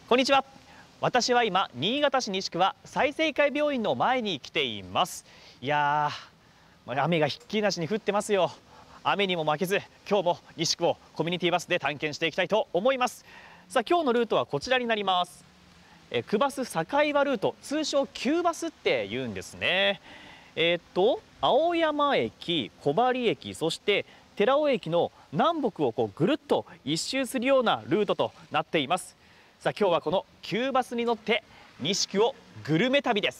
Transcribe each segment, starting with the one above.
こんにちは。私は今新潟市西区は済生会病院の前に来ています。いやー、雨がひっきりなしに降ってますよ。雨にも負けず今日も西区をコミュニティバスで探検していきたいと思います。さあ今日のルートはこちらになります。区バス境和ルート、通称旧バスって言うんですね。青山駅、小針駅、そして寺尾駅の南北をぐるっと一周するようなルートとなっています。さあ今日はこの旧バスに乗って西区をグルメ旅です。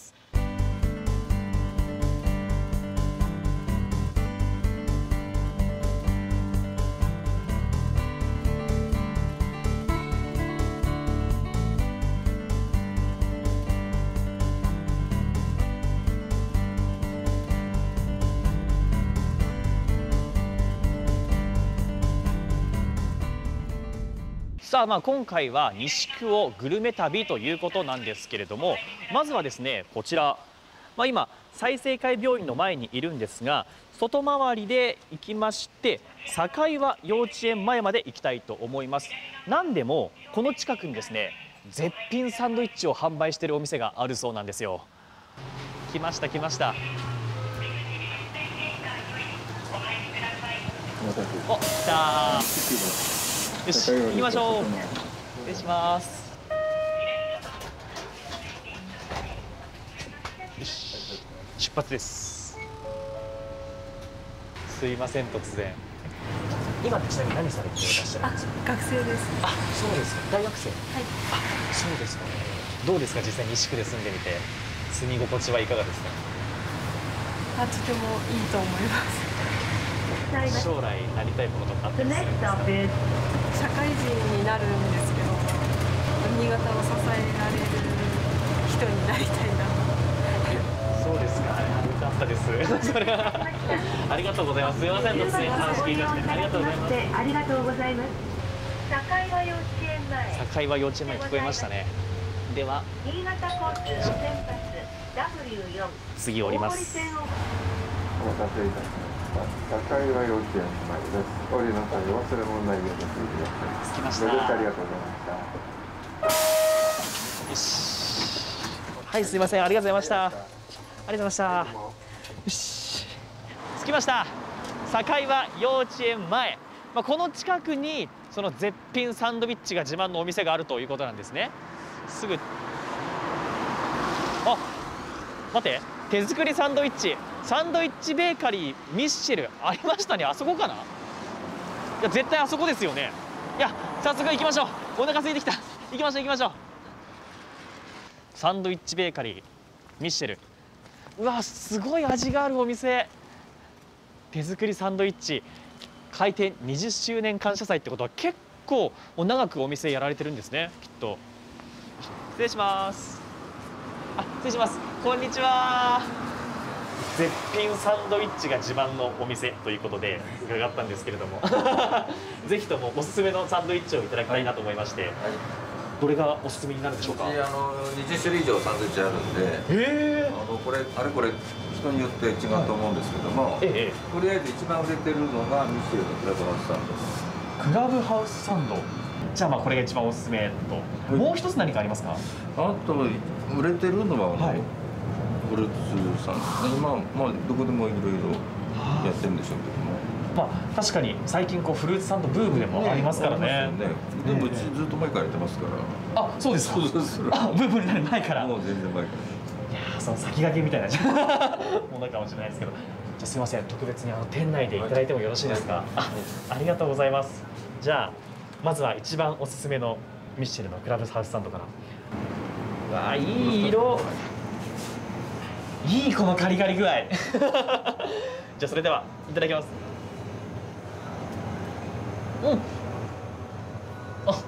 さあ今回は西区をグルメ旅ということなんですけれども、まずはですねこちら、今済生会病院の前にいるんですが、外回りで行きまして境和幼稚園前まで行きたいと思います。なんでもこの近くにですね絶品サンドイッチを販売しているお店があるそうなんですよ。来ました来ました。お、来たー。よし、行きましょう。失礼します。よし、出発です。すいません、突然。今ちなみに何されていらっしゃるんですか？ 学生です。 あ、そうですか。大学生。はい。あ、そうですかね。どうですか、実際に西区で住んでみて、住み心地はいかがですか？ とてもいいと思います。 将来なりたいものとかあったりするんですか？ 社会人になるんですけど、新潟を支えられる人になりたいな。 そうですか。よかったです。それはありがとうございます。すみません、突然話聞いてまして、ありがとうございます。 ありがとうございます。境和幼稚園前。 境和幼稚園前聞こえましたね。では新潟交通路線バス W4。 次降ります。 お待たせいたしました。境和幼稚園前です。降りの際忘れ物ないようにしてください。 着きました。 ご乗車ありがとうございました。 よし。はい、すみません、ありがとうございました。ありがとうございました。よし。着きました。境和幼稚園前。この近くにその絶品サンドイッチが自慢のお店があるということなんですね。すぐ。あ、待って、手作りサンドイッチ。サンドイッチベーカリーミッシェルありましたね。あそこかな。いや絶対あそこですよね。いや早速行きましょう。お腹空いてきた。行きましょう行きましょう。サンドイッチベーカリーミッシェル。うわすごい味があるお店。手作りサンドイッチ開店20周年感謝祭ってことは結構長くお店やられてるんですね、きっと。失礼します。あ、失礼します。こんにちは。絶品サンドイッチが自慢のお店ということで伺ったんですけれどもぜひともおすすめのサンドイッチをいただきたいなと思いまして、どれがおすすめになるでしょうか？ 20種類以上サンドイッチあるんで、これあれこれ人によって違うと思うんですけども、とりあえず一番売れてるのがミッシェルのクラブハウスサンドです。 クラブハウスサンド。じゃあこれが一番おすすめと、もう一つ何かありますか？ あと売れてるのはフルーツさんですね。今どこでもいろいろやってるんでしょうけども、 確かに最近フルーツサンドブームでもありますからね。 でもうちずっと前からやってますから。 あ、そうですか。あ、ブームになる前から。 もう全然前から。 いや、その先駆けみたいなものかもしれないですけど、じゃあすみません、特別に店内でいただいてもよろしいですか？ありがとうございます。じゃあまずは一番おすすめのミッシェルのクラブハウスサンドから。わあ、いい色。いいこのカリカリ具合じゃあそれではいただきます。あ、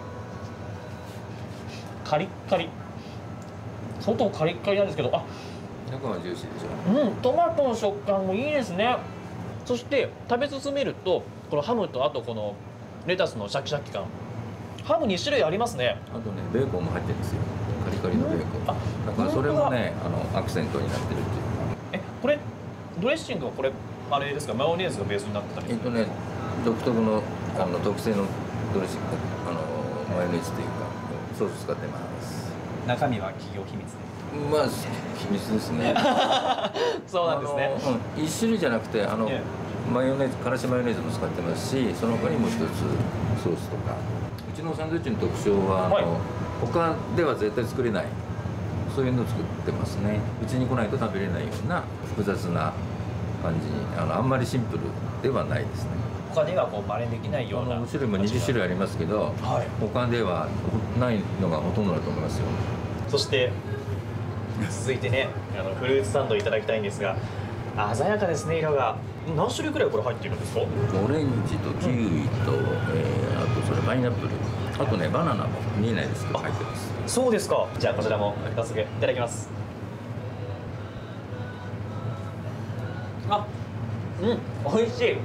カリッカリ、外カリッカリなんですけど、 中はジューシーでしょ。 トマトの食感もいいですね。そして食べ進めるとこのハムとあとこのレタスのシャキシャキ感、ハム2種類ありますね。 あとねベーコンも入ってるんですよ。カリカリのベーコン。だからそれもねアクセントになってるっていう。 これドレッシングはこれあれですか、マヨネーズがベースになってたり？ 独特の特製のドレッシング、マヨネーズというか、そソース使ってます。 中身は企業秘密で。 まあ秘密ですね。 そうなんですね。 一種類じゃなくてマヨネーズ、からしマヨネーズも使ってますし、その他にもう一つソースとか。うちのサンドイッチの特徴は他では絶対作れない、そういうのを作ってますね。うちに来ないと食べれないような複雑な感じに、あんまりシンプルではないですね。 他ではこう真似できないような種類も20種類ありますけど、他ではないのがほとんどだと思いますよ。 そして続いてね、フルーツサンドいただきたいんですが、鮮やかですね、色が。何種類くらいこれ入っているんですか？ オレンジとキウイと、あとそれパイナップル、あとねバナナも見えないですけど入ってます。 そうですか。じゃあこちらも早速いただきます。美味しい。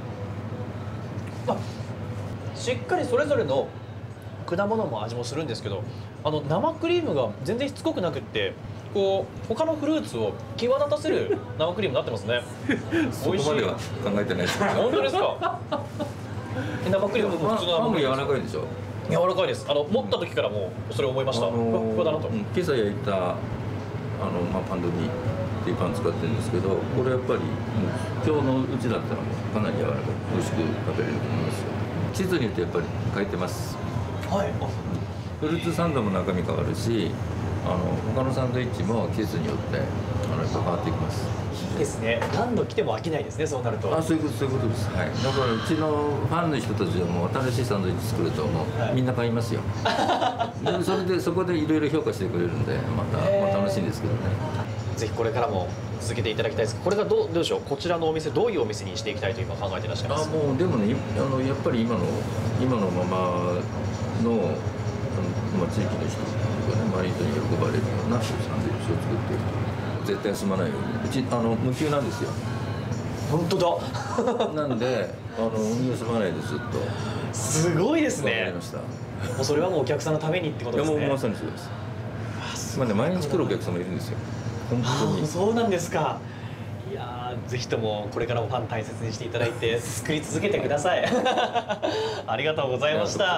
しっかりそれぞれの果物も味もするんですけど、生クリームが全然しつこくなくって、こう他のフルーツを際立たせる生クリームになってますね。 そこまでは考えてないです。 本当ですか？生クリームも普通のパンも柔らかいでしょ。 柔らかいです。持った時からもうそれ思いました。ふわふわだなと。 今朝焼いたパンドミっていうパン使ってるんですけど、これやっぱり今日のうちだったらもうかなり柔らかい、美味しく食べれると思いますよ。地図によってやっぱり変えてます。 はい。 フルーツサンドも中身変わるし、他のサンドイッチも季節によってやっぱ変わっていきます。 いいですね。何度来ても飽きないですね。そうなると。 そういうことです。はい。だからうちのファンの人たちはもう新しいサンドイッチ作るともうみんな買いますよ。でそこでいろいろ評価してくれるんでまあ楽しいんですけどね。 ぜひこれからも続けていただきたいです。これがどうでしょう。こちらのお店どういうお店にしていきたいと今考えていらっしゃいます。 もうでもねやっぱり今のままの地域の人とかね周りの人に喜ばれるようなサンドイッチを作っていく。絶対休まないように。うち無給なんですよ。 本当だ。 なんで休まないでずっと。 すごいですね。 わかりました。 もうそれはもうお客さんのためにってことですね。 いやもうまさにそうです。まあね毎日来るお客様いるんですよ。本当に。 そうなんですか。いやぜひともこれからもファン大切にしていただいて作り続けてください。ありがとうございました。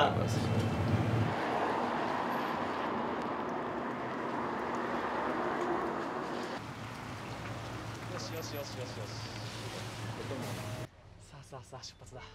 さあ出発だ。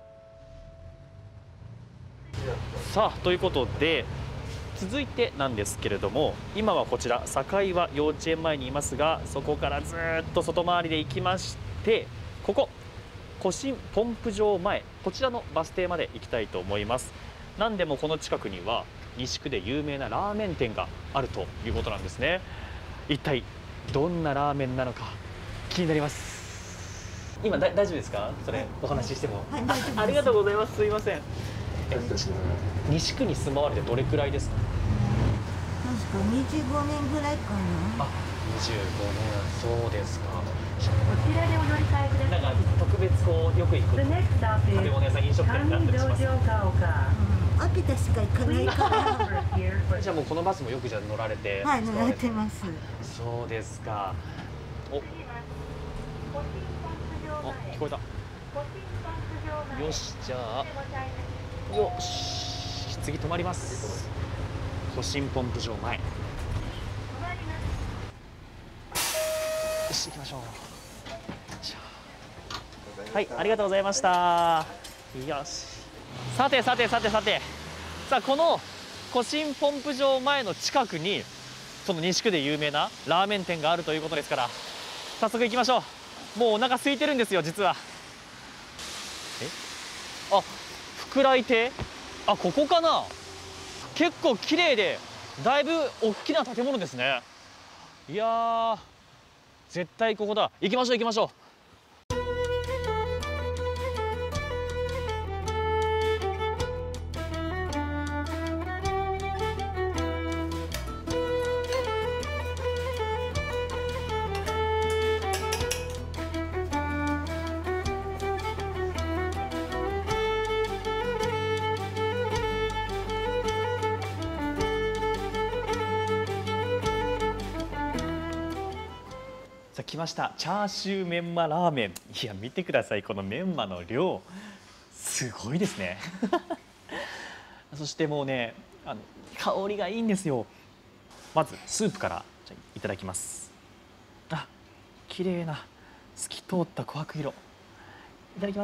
さあということで続いてなんですけれども、今はこちら境和幼稚園前にいますが、そこからずっと外回りで行きまして、ここ古新ポンプ場前、こちらのバス停まで行きたいと思います。なんでもこの近くには西区で有名なラーメン店があるということなんですね。一体どんなラーメンなのか気になります。今大丈夫ですか？それお話ししても。 はい、大丈夫です。 ありがとうございます。すいません。西区に住まわれてどれくらいですか？ 確か25年ぐらいかな。 あ、25年。そうですか。 こちらでお乗り換えください。 なんか特別こうよく行く The next stop 食べ物屋さん、飲食店ってあったりします？ 秋田しか行かないから。 じゃあもうこのバスもよくじゃあ乗られて。 はい、乗られてます。 そうですか。聞こえた。よし、じゃあよし、次止まります。古新ポンプ場前。よし、行きましょう。はい、ありがとうございました。よし。さて、この古新ポンプ場前の近くにその西区で有名なラーメン店があるということですから、早速行きましょう。もうお腹空いてるんですよ、実は。福来亭。ここかな。結構綺麗でだいぶ大きな建物ですね。いやー、絶対ここだ。行きましょう。来ました。チャーシューメンマラーメン。いや見てください、このメンマの量すごいですね。そしてもうね、 香りがいいんですよ。まずスープからじゃあいただきます。あ、綺麗な透き通った琥珀色。いただきます。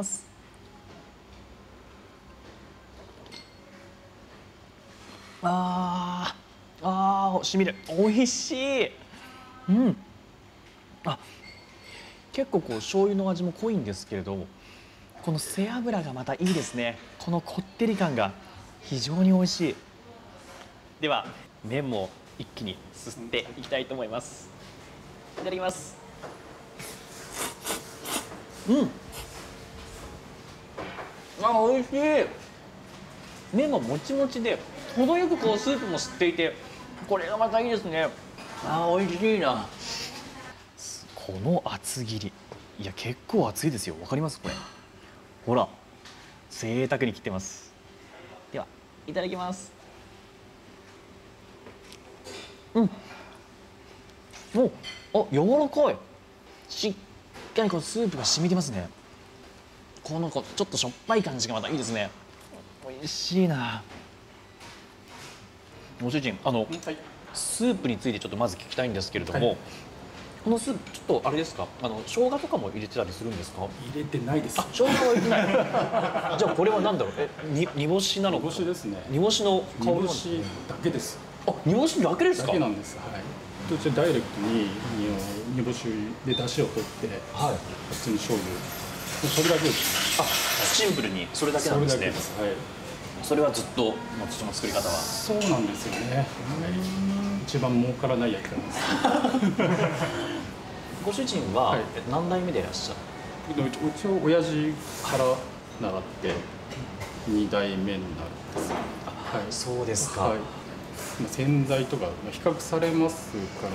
しみる。美味しい。うん。あ、結構こう醤油の味も濃いんですけれど、この背脂がまたいいですね。このこってり感が非常に美味しい。では麺も一気にすすっていきたいと思います。いただきます。うん。あ、美味しい。麺ももちもちで程よくこうスープも吸っていて、これがまたいいですね。美味しいな。この厚切り、いや結構厚いですよ。わかりますこれ。ほら、贅沢に切ってます。ではいただきます。うん。柔らかい。しっかりこのスープが染みてますね。このちょっとしょっぱい感じがまたいいですね。美味しいな。ご主人、スープについてちょっとまず聞きたいんですけれども、このスープちょっとあれですか、生姜とかも入れてたりするんですか？ 入れてないです。 生姜は入れてない。じゃあこれは何だろう。煮干しなのか。 煮干しですね。 煮干しの香り。 煮干しだけです。 煮干しだけですか？ だけなんです。はい。途中ダイレクトに煮干しで出汁を取って、はい。普通に醤油。それだけです。 シンプルにそれだけなんですね。 それだけです。はい。 それはずっとその作り方は。 そうなんですよね。はい。一番儲からないやつなんです。 ご主人は何代目でいらっしゃる？ うちは親父から習って2代目になるんです。 はい、そうですか。 はい。洗剤とか比較されますから、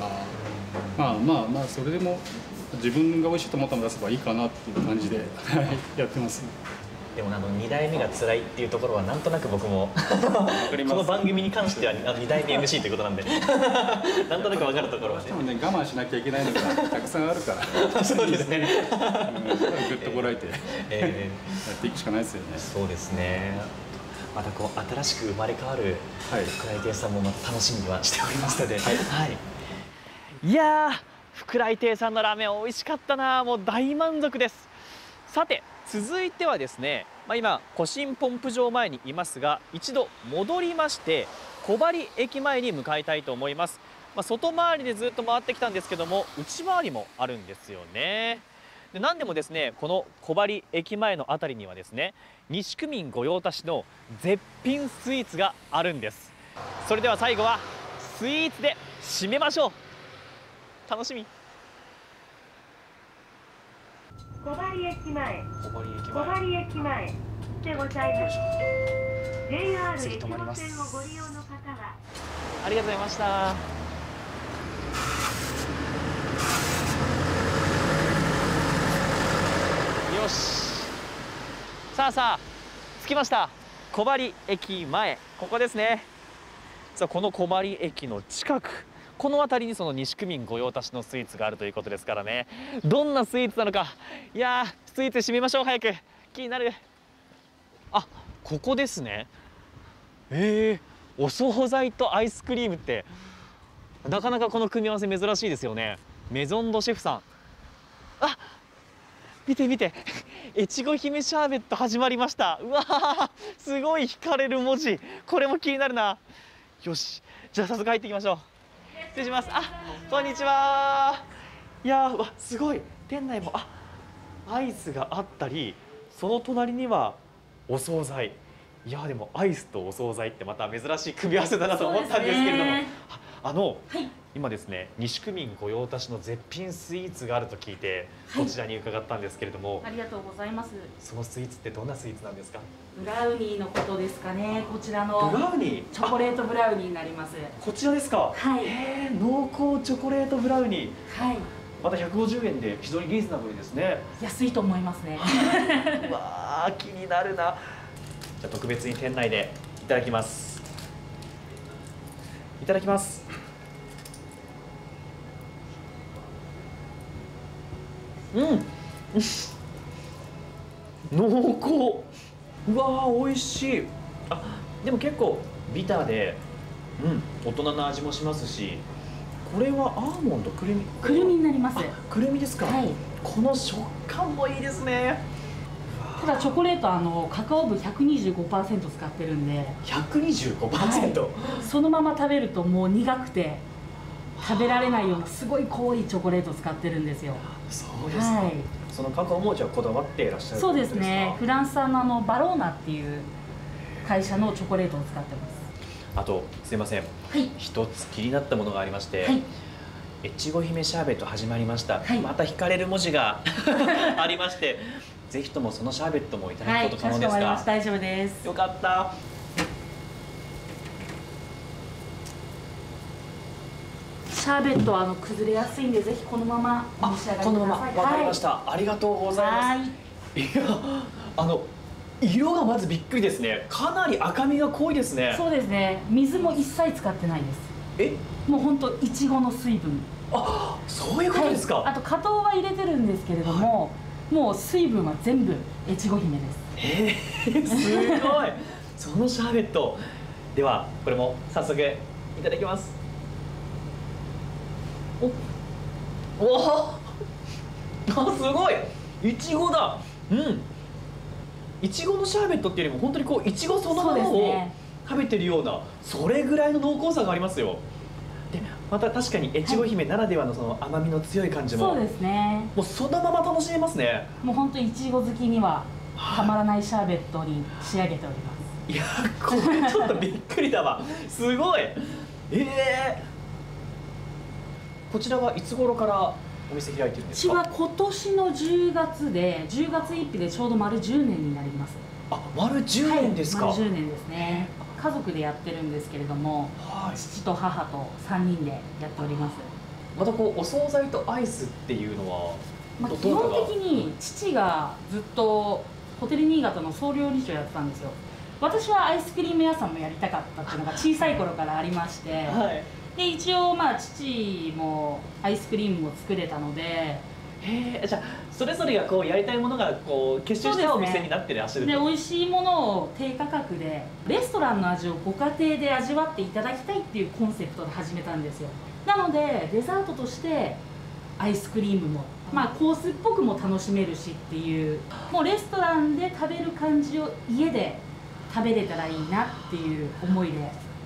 まあそれでも自分が美味しいと思ったの出せばいいかなっていう感じでやってます。 でも2代目が辛いっていうところはなんとなく僕もこの番組に関しては2代目 MC ということなんでなんとなく分かるところはね。 でもね、我慢しなきゃいけないのがたくさんあるからそうですね。 ぐっとこらえてやっていくしかないですよね。 そうですね。またこう新しく生まれ変わる福来亭さんもまた楽しみにはしておりますので、いやー、福来亭さんのラーメン美味しかったな。もう大満足です。さて続いてはですね、今都心ポンプ場前にいますが、一度戻りまして小針駅前に向かいたいと思います。外回りでずっと回ってきたんですけども、内回りもあるんですよね。で何でもですね、この小針駅前のあたりにはですね、西区民御用達の絶品スイーツがあるんです。それでは最後はスイーツで締めましょう。楽しみ。 小針駅前小針駅前でございます。JR 次駅の止まります。 線をご利用の方はありがとうございました。よし、さあ着きました。小針駅前、ここですね。さあこの小針駅の近く、この辺りにその西区民御用達のスイーツがあるということですからね、どんなスイーツなのか、いやー、スイーツ締めましょう。早く、気になる。ここですね。お惣菜とアイスクリームってなかなかこの組み合わせ珍しいですよね。メゾンドシェフさん、見て見て、越後姫シャーベット始まりました。うわー、すごい惹かれる文字。これも気になるな。よし、じゃあ早速入っていきましょう。失礼します。こんにちは。いやー、すごい。店内もアイスがあったり、その隣にはお惣菜。いやでもアイスとお惣菜ってまた珍しい組み合わせだなと思ったんですけれども、今ですね、西区民御用達の絶品スイーツがあると聞いてこちらに伺ったんですけれども、 ありがとうございます。 そのスイーツってどんなスイーツなんですか？ ブラウニーのことですかね。こちらのブラウニー、 チョコレートブラウニーになります。 こちらですか？ はい。 濃厚チョコレートブラウニー。 はい。 また150円で非常にリーズナブルですね。 安いと思いますね。 うわー、気になるな。じゃあ特別に店内でいただきます。いただきます。濃厚。うわー、美味しい。でも結構ビターで大人の味もしますし、これはアーモンド、くるみになります。 くるみですか。 はい。 この食感もいいですね。 ただチョコレートカカオ部 125% 使ってるんで、 125%、 そのまま食べるともう苦くて食べられないようなすごい濃いチョコレートを使ってるんですよ。 そうですか。 はい、 そのカカオもじゃあこだわっていらっしゃる。 そうですね。フランス産のバローナっていう会社のチョコレートを使ってます。 あとすいません、一つ気になったものがありまして、越後姫シャーベット始まりました、また惹かれる文字がありまして、ぜひともそのシャーベットもいただくこと可能ですか。 はい、大丈夫です。 よかった。 シャーベットは崩れやすいんで、ぜひこのままお召し上がりください。 このまま、わかりました、ありがとうございます。いや、色がまずびっくりですね。かなり赤みが濃いですね。 そうですね。水も一切使ってないです。もう本当いちごの水分。 あ、そういうことですか。 あと果糖は入れてるんですけれども、もう水分は全部越後姫です。 すごい。そのシャーベット。ではこれも早速いただきます。おあ、すごい。いちごだ。いちごのシャーベットっていうよりも本当にこういちごそのものを食べてるような、それぐらいの濃厚さがありますよ。でまた確かに越後姫ならではのその甘みの強い感じも、 そうですね。 もうそのまま楽しめますね。 もう本当いちご好きにはたまらないシャーベットに仕上げております。 いや、これちょっとびっくりだわ。すごい。こちらはいつ頃からお店開いてるんですか。 うちは今年の10月で、10月1日でちょうど丸10年になります。 あ、丸10年ですか。 丸10年ですね。家族でやってるんですけれども、父と母と3人でやっております。 またこうお惣菜とアイスっていうのは、 基本的に父がずっとホテル新潟の総料理長やってたんですよ。私はアイスクリーム屋さんもやりたかったっていうのが小さい頃からありまして、で一応父もアイスクリームも作れたので、 じゃあそれぞれがこうやりたいものがこう結集したお店になってらっしゃる。 で美味しいものを低価格でレストランの味をご家庭で味わっていただきたいっていうコンセプトで始めたんですよ。なのでデザートとしてアイスクリームもコースっぽくも楽しめるしっていう、もうレストランで食べる感じを家で食べれたらいいなっていう思いで、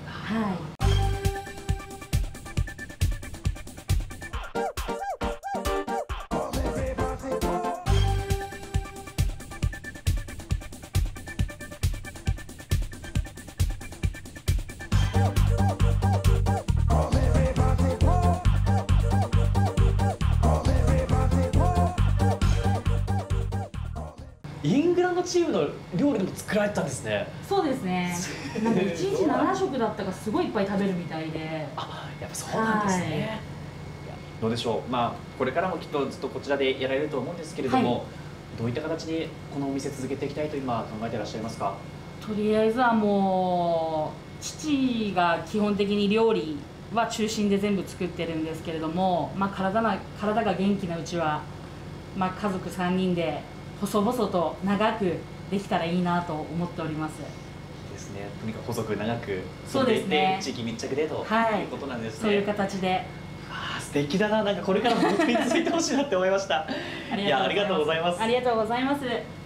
イングランドチームの料理でも作られてたんですね。 そうですね。なんか1日7食だったかすごいいっぱい食べるみたいで。 あ、やっぱそうなんですね。どうでしょう。これからもきっとずっとこちらでやられると思うんですけれども、どういった形でこのお店続けていきたいと今考えていらっしゃいますか。 とりあえずはもう父が基本的に料理は中心で全部作ってるんですけれども、体が元気なうちは、家族3人で細々と長くできたらいいなと思っております。 ですね。とにかく細く長くそうですね。 地域密着でということなんですね。 そういう形で。 素敵だな。なんかこれからも本当に続いてほしいなって思いました。いや、ありがとうございます。 ありがとうございます。